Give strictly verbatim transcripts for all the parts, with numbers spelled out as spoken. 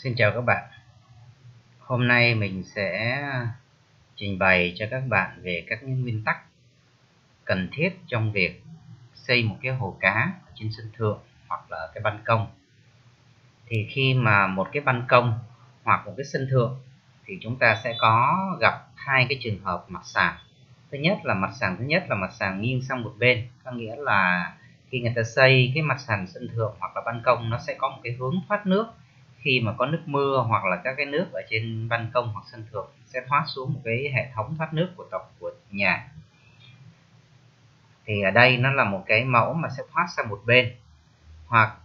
Xin chào các bạn. Hôm nay mình sẽ trình bày cho các bạn về các những nguyên tắc cần thiết trong việc xây một cái hồ cá trên sân thượng hoặc là cái ban công. Thì khi mà một cái ban công hoặc một cái sân thượng thì chúng ta sẽ có gặp hai cái trường hợp mặt sàn. Thứ nhất là mặt sàn thứ nhất là mặt sàn nghiêng sang một bên, có nghĩa là khi người ta xây cái mặt sàn sân thượng hoặc là ban công, nó sẽ có một cái hướng thoát nước. Khi mà có nước mưa hoặc là các cái nước ở trên ban công hoặc sân thượng sẽ thoát xuống một cái hệ thống thoát nước của tộc của nhà. Thì ở đây nó là một cái mẫu mà sẽ thoát sang một bên, hoặc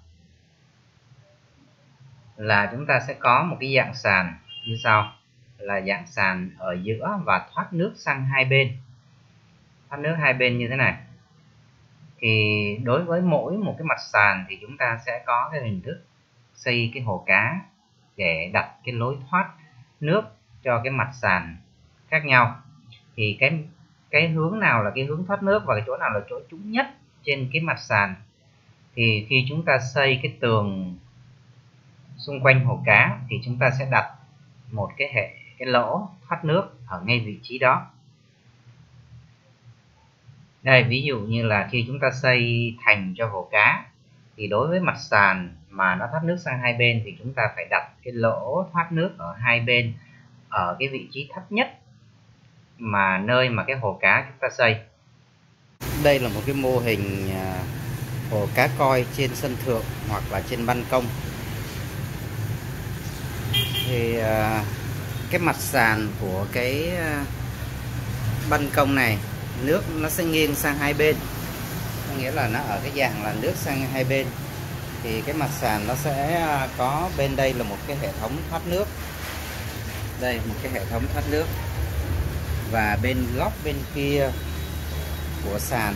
là chúng ta sẽ có một cái dạng sàn như sau, là dạng sàn ở giữa và thoát nước sang hai bên, thoát nước hai bên như thế này. Thì đối với mỗi một cái mặt sàn thì chúng ta sẽ có cái hình thức xây cái hồ cá để đặt cái lối thoát nước cho cái mặt sàn khác nhau. Thì cái cái hướng nào là cái hướng thoát nước và cái chỗ nào là chỗ trũng nhất trên cái mặt sàn, thì khi chúng ta xây cái tường xung quanh hồ cá thì chúng ta sẽ đặt một cái hệ cái lỗ thoát nước ở ngay vị trí đó. Đây, ví dụ như là khi chúng ta xây thành cho hồ cá thì đối với mặt sàn mà nó thoát nước sang hai bên thì chúng ta phải đặt cái lỗ thoát nước ở hai bên ở cái vị trí thấp nhất mà nơi mà cái hồ cá chúng ta xây. Đây là một cái mô hình hồ cá coi trên sân thượng hoặc là trên ban công. Thì cái mặt sàn của cái ban công này, nước nó sẽ nghiêng sang hai bên, có nghĩa là nó ở cái dạng là nước sang hai bên. Thì cái mặt sàn nó sẽ có bên đây là một cái hệ thống thoát nước, đây một cái hệ thống thoát nước, và bên góc bên kia của sàn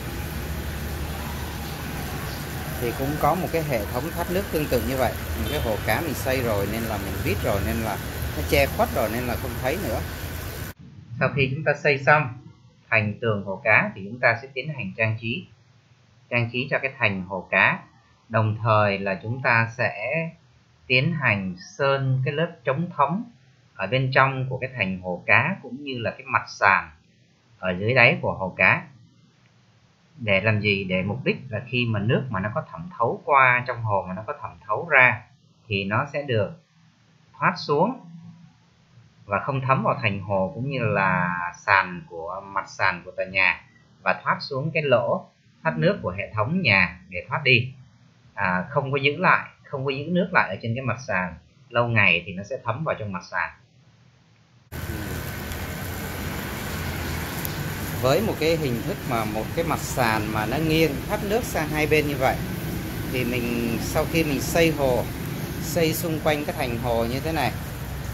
thì cũng có một cái hệ thống thoát nước tương tự như vậy. Một cái hồ cá mình xây rồi nên là mình biết rồi, nên là nó che khuất rồi nên là không thấy nữa. Sau khi chúng ta xây xong thành tường hồ cá thì chúng ta sẽ tiến hành trang trí trang trí cho cái thành hồ cá, đồng thời là chúng ta sẽ tiến hành sơn cái lớp chống thấm ở bên trong của cái thành hồ cá, cũng như là cái mặt sàn ở dưới đáy của hồ cá. Để làm gì? Để mục đích là khi mà nước mà nó có thẩm thấu qua trong hồ, mà nó có thẩm thấu ra thì nó sẽ được thoát xuống và không thấm vào thành hồ cũng như là sàn của mặt sàn của tòa nhà, và thoát xuống cái lỗ thoát nước của hệ thống nhà để thoát đi, à, không có giữ lại không có giữ nước lại ở trên cái mặt sàn. Lâu ngày thì nó sẽ thấm vào trong mặt sàn. Với một cái hình thức mà một cái mặt sàn mà nó nghiêng thoát nước sang hai bên như vậy, thì mình sau khi mình xây hồ, xây xung quanh cái thành hồ như thế này,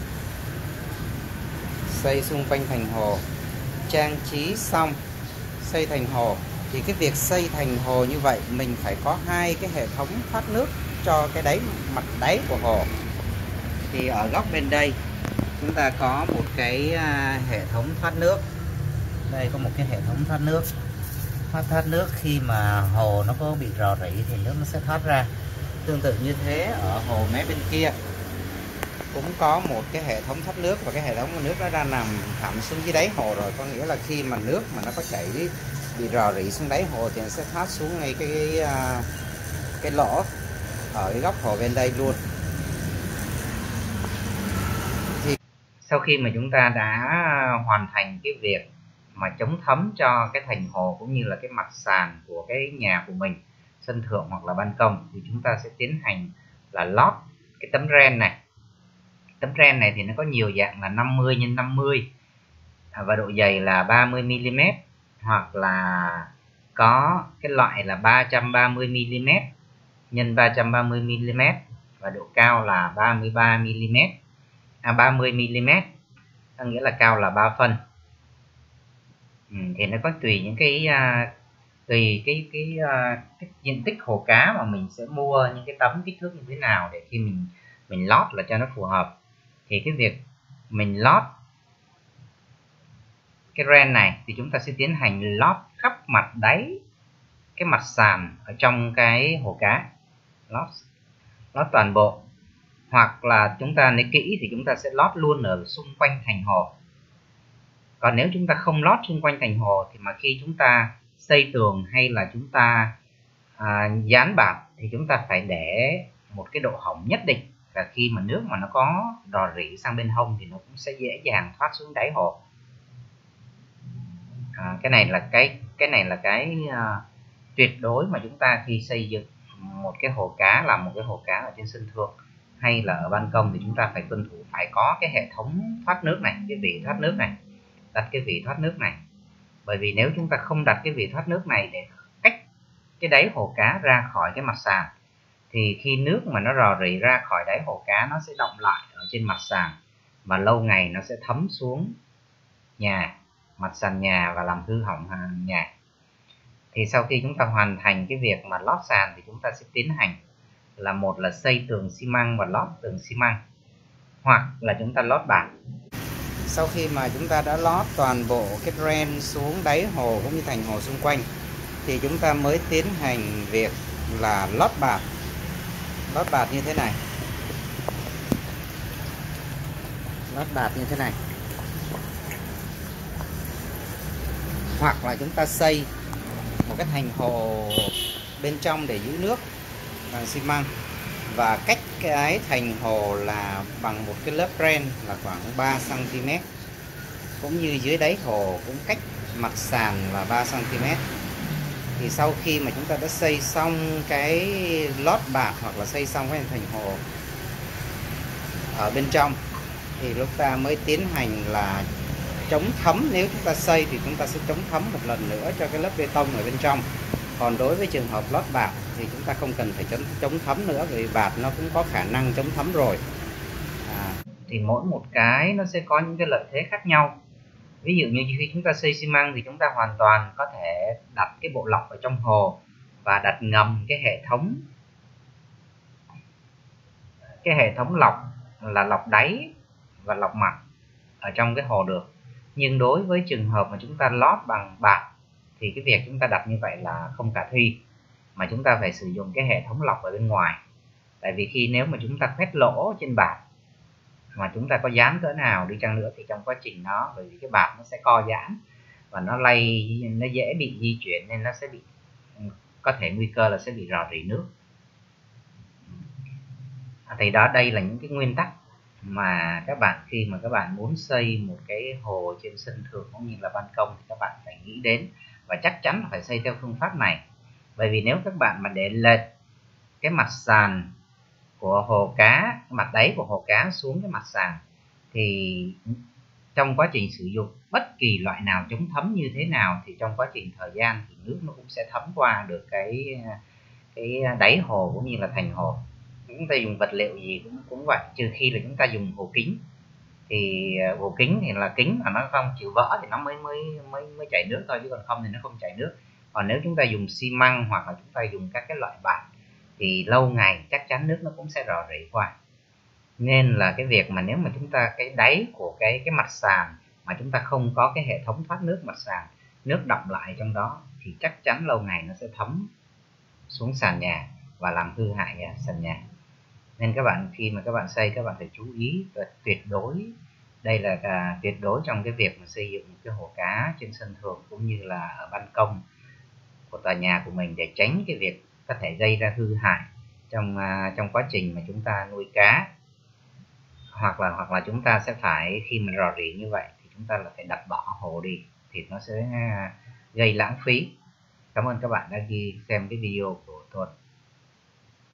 xây xung quanh thành hồ, trang trí xong, xây thành hồ, thì cái việc xây thành hồ như vậy mình phải có hai cái hệ thống thoát nước cho cái đáy mặt đáy của hồ. Thì ở góc bên đây chúng ta có một cái hệ thống thoát nước. Đây có một cái hệ thống thoát nước thoát thoát nước khi mà hồ nó có bị rò rỉ thì nước nó sẽ thoát ra. Tương tự như thế ở hồ mé bên kia cũng có một cái hệ thống thoát nước, và cái hệ thống nước nó đã nằm thẳm xuống dưới đáy hồ rồi, có nghĩa là khi mà nước mà nó có chảy đi, bị rò rỉ xuống đáy hồ thì nó sẽ thoát xuống ngay cái cái, cái lỗ ở cái góc hồ bên đây luôn. Thì sau khi mà chúng ta đã hoàn thành cái việc mà chống thấm cho cái thành hồ cũng như là cái mặt sàn của cái nhà của mình, sân thượng hoặc là ban công, thì chúng ta sẽ tiến hành là lót cái tấm ren này. Tấm ren này thì nó có nhiều dạng là năm mươi nhân năm mươi và độ dày là ba mươi mi li mét, hoặc là có cái loại là ba trăm ba mươi mi li mét nhân ba trăm ba mươi mi li mét, và độ cao là ba mươi ba mi li mét, à ba mươi mi li mét, có nghĩa là cao là ba phân. Ừ, thì nó có tùy những cái uh, tùy cái cái, uh, cái diện tích hồ cá mà mình sẽ mua những cái tấm kích thước như thế nào để khi mình mình lót là cho nó phù hợp. Thì cái việc mình lót cái ren này thì chúng ta sẽ tiến hành lót khắp mặt đáy cái mặt sàn ở trong cái hồ cá, lót lót toàn bộ. Hoặc là chúng ta nếu kỹ thì chúng ta sẽ lót luôn ở xung quanh thành hồ. Còn nếu chúng ta không lót xung quanh thành hồ thì mà khi chúng ta xây tường hay là chúng ta à, dán bạt thì chúng ta phải để một cái độ hỏng nhất định, và khi mà nước mà nó có rò rỉ sang bên hông thì nó cũng sẽ dễ dàng thoát xuống đáy hồ. À, cái này là cái cái này là cái uh, tuyệt đối mà chúng ta khi xây dựng một cái hồ cá, làm một cái hồ cá ở trên sân thượng hay là ở ban công thì chúng ta phải tuân thủ, phải có cái hệ thống thoát nước này, cái vỉ thoát nước này, đặt cái vỉ thoát nước này. Bởi vì nếu chúng ta không đặt cái vỉ thoát nước này để cách cái đáy hồ cá ra khỏi cái mặt sàn thì khi nước mà nó rò rỉ ra khỏi đáy hồ cá nó sẽ đọng lại ở trên mặt sàn và lâu ngày nó sẽ thấm xuống nhà, mặt sàn nhà và làm hư hỏng nhà. Thì sau khi chúng ta hoàn thành cái việc mà lót sàn thì chúng ta sẽ tiến hành là một là xây tường xi măng và lót tường xi măng, hoặc là chúng ta lót bạt. Sau khi mà chúng ta đã lót toàn bộ cái drain xuống đáy hồ cũng như thành hồ xung quanh thì chúng ta mới tiến hành việc là lót bạt. Lót bạt như thế này. Lót bạt như thế này. Hoặc là chúng ta xây một cái thành hồ bên trong để giữ nước bằng xi măng, và cách cái thành hồ là bằng một cái lớp drain là khoảng ba xăng ti mét, cũng như dưới đáy hồ cũng cách mặt sàn là ba xăng ti mét. Thì sau khi mà chúng ta đã xây xong cái lót bạt hoặc là xây xong cái thành hồ ở bên trong thì lúc ta mới tiến hành là chống thấm. Nếu chúng ta xây thì chúng ta sẽ chống thấm một lần nữa cho cái lớp bê tông ở bên trong. Còn đối với trường hợp lót bạt thì chúng ta không cần phải chống, chống thấm nữa, vì bạt nó cũng có khả năng chống thấm rồi. À, thì mỗi một cái nó sẽ có những cái lợi thế khác nhau. Ví dụ như khi chúng ta xây xi măng thì chúng ta hoàn toàn có thể đặt cái bộ lọc ở trong hồ và đặt ngầm cái hệ thống cái hệ thống lọc là lọc đáy và lọc mặt ở trong cái hồ được. Nhưng đối với trường hợp mà chúng ta lót bằng bạt thì cái việc chúng ta đặt như vậy là không khả thi, mà chúng ta phải sử dụng cái hệ thống lọc ở bên ngoài. Tại vì khi nếu mà chúng ta khoét lỗ trên bạt mà chúng ta có dán cỡ nào đi chăng nữa thì trong quá trình nó, bởi vì cái bạt nó sẽ co giãn và nó lay, nó dễ bị di chuyển nên nó sẽ bị, có thể nguy cơ là sẽ bị rò rỉ nước. Thì đó, đây là những cái nguyên tắc mà các bạn khi mà các bạn muốn xây một cái hồ trên sân thượng cũng như là ban công thì các bạn phải nghĩ đến, và chắc chắn là phải xây theo phương pháp này. Bởi vì nếu các bạn mà để lệch cái mặt sàn của hồ cá, mặt đáy của hồ cá xuống cái mặt sàn thì trong quá trình sử dụng bất kỳ loại nào chống thấm như thế nào thì trong quá trình thời gian thì nước nó cũng sẽ thấm qua được cái cái đáy hồ cũng như là thành hồ. Chúng ta dùng vật liệu gì cũng cũng vậy, trừ khi là chúng ta dùng hồ kính. Thì hồ kính thì là kính mà nó không chịu vỡ thì nó mới mới mới mới chảy nước thôi, chứ còn không thì nó không chảy nước. Còn nếu chúng ta dùng xi măng hoặc là chúng ta dùng các cái loại bạt thì lâu ngày chắc chắn nước nó cũng sẽ rò rỉ qua. Nên là cái việc mà nếu mà chúng ta cái đáy của cái cái mặt sàn mà chúng ta không có cái hệ thống thoát nước mặt sàn, nước đọng lại trong đó thì chắc chắn lâu ngày nó sẽ thấm xuống sàn nhà và làm hư hại sàn nhà. Nên các bạn khi mà các bạn xây, các bạn phải chú ý tuyệt đối, đây là à, tuyệt đối trong cái việc mà xây dựng một cái hồ cá trên sân thượng cũng như là ở ban công của tòa nhà của mình, để tránh cái việc có thể gây ra hư hại trong à, trong quá trình mà chúng ta nuôi cá. Hoặc là hoặc là chúng ta sẽ phải, khi mà rò rỉ như vậy thì chúng ta là phải đập bỏ hồ đi thì nó sẽ gây lãng phí. Cảm ơn các bạn đã ghi xem cái video của tôi.